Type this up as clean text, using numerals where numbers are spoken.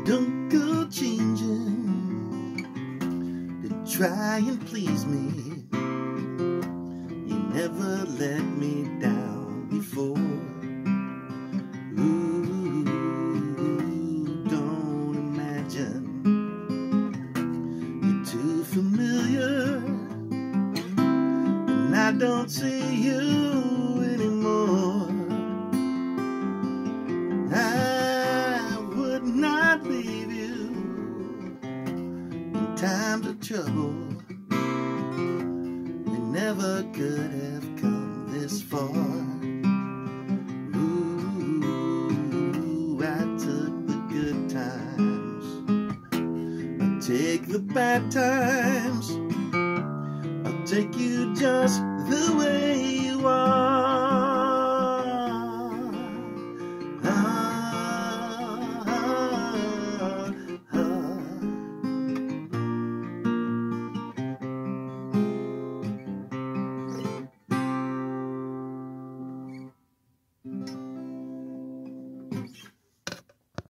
Don't go changing to try and please me. You never let me down before. Ooh, don't imagine you're too familiar, and I don't see you anymore. I would not leave you in times of trouble. We never could have come this far. Ooh, I took the good times, I take the bad times, I'll take you